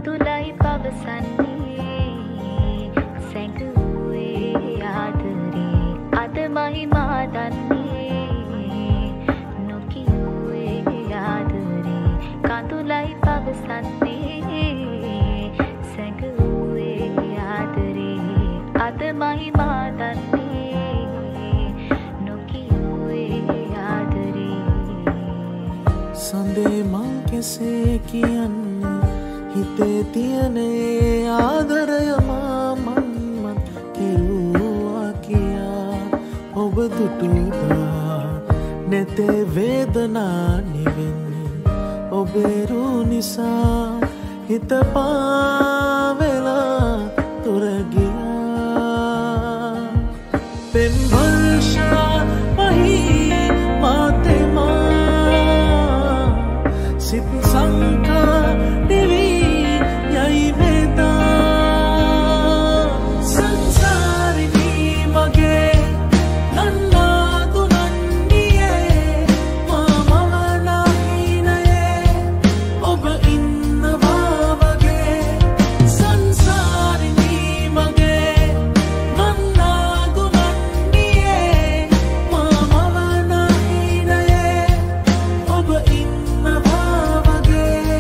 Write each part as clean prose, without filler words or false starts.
කඳුලයි පවසන්නේ සැඟවුවේ ආදරේ අදමයි මා දන්නේ නොකියුවේ ආදරේ කඳුලයි පවසන්නේ සැඟවුවේ ආදරේ අදමයි මා දන්නේ නොකියුවේ ආදරේ සඳේ මං කෙසේ කියන්නේ හිතේ තියෙන ආදරය මන් කිව්වා කියා ඔබ දුටුදා නැතේ වේදනා නිවෙන්නේ ඔබේ රු නිසා හිත පාවෙලා තුර ගියා පෙම් වර්ෂා පහී මාතෙමා සිත් සංකා දෙවී යයි වේදා සංසාරිනී මගේ නන්නාතු නන්නියේ මාමවනාහිනයේ ඔබ ඉන්නවා වගේ සංසාරිනී මගේ නන්නාතු නන්නියේ මාමවනාහිනයේ ඔබ ඉන්නවා වගේ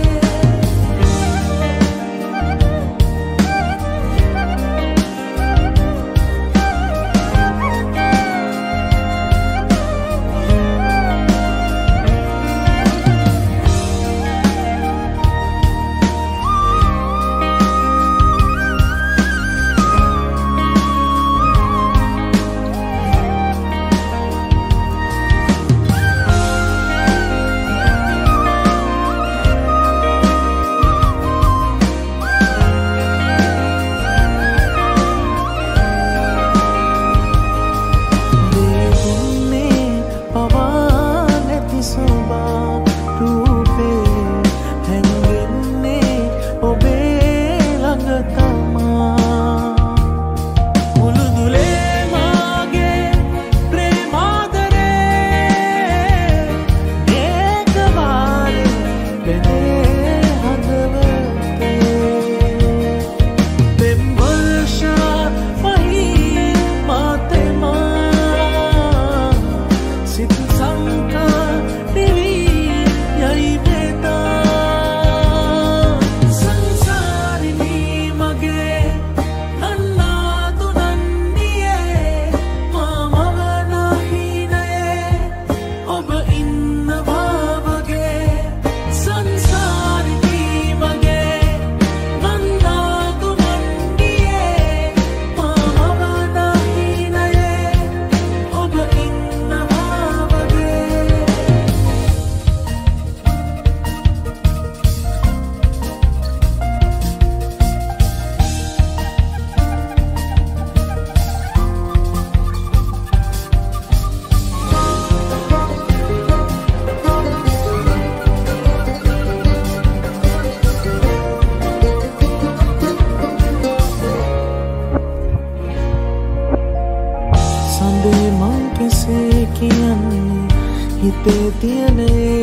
හිතේ තියෙන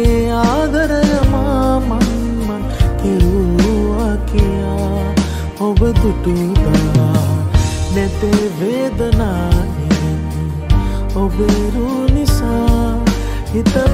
ආදරය මන් කිව්වා කියා ඔබ දුටුදා නැතේ වේදනා නිවෙන්නේ ඔබේ රු නිසා හිත